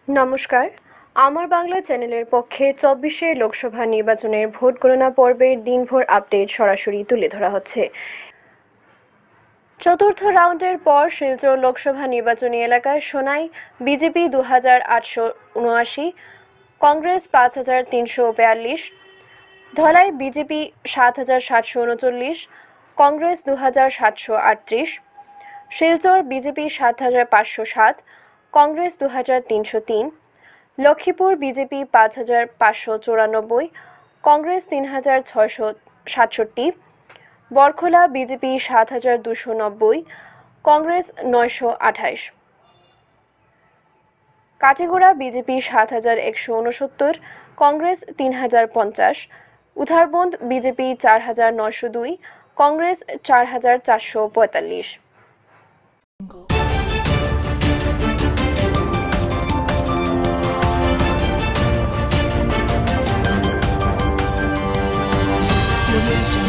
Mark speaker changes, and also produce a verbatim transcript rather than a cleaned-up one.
Speaker 1: নমস্কার, আমার বাংলা চ্যানেলের পক্ষে চব্বিশে লোকসভা নির্বাচনের ভোট গণনা পর্বের দিনভর আপডেট সরাসরি তুলে ধরা হচ্ছে। চতুর্থ রাউন্ডের পর শিলচর লোকসভা নির্বাচনী এলাকায় সোনাই বিজেপি দু হাজার আটশো উনআশি, কংগ্রেস পাঁচ হাজার তিনশো বিয়াল্লিশ, ধলাই বিজেপি সাত হাজার সাতশো উনচল্লিশ, কংগ্রেস দু হাজার সাতশো আটত্রিশ, শিলচর বিজেপি সাত হাজার পাঁচশো সাত, কংগ্রেস দু হাজার তিনশো তিন, লক্ষ্মীপুর বিজেপি পাঁচ হাজার পাঁচশো চৌরানব্বই, কংগ্রেস তিন হাজার ছয়শো সাতষট্টি, বরখোলা বিজেপি সাত হাজার দুশো নব্বই, কংগ্রেস নয়শো আঠাইশ, কাটিগড়া বিজেপি সাত হাজার একশো উনসত্তর, কংগ্রেস তিন হাজার পঞ্চাশ, উধারবন্দ বিজেপি চার হাজার নয়শো দুই, কংগ্রেস চার হাজার চারশো পঁয়তাল্লিশ।
Speaker 2: Thank you.